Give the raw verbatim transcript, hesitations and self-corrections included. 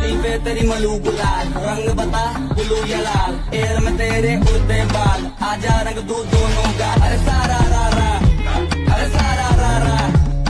चुन्नी पे तेरी मलू गुलाल, रंग बता ब्लू या लाल, एयर में तेरे उड़ते बाल, आजा रंग दू दोनों